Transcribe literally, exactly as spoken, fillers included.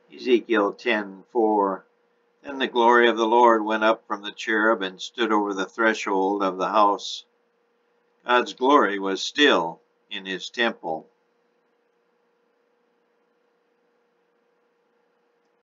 Ezekiel ten four. Then the glory of the Lord went up from the cherub and stood over the threshold of the house. God's glory was still in his temple.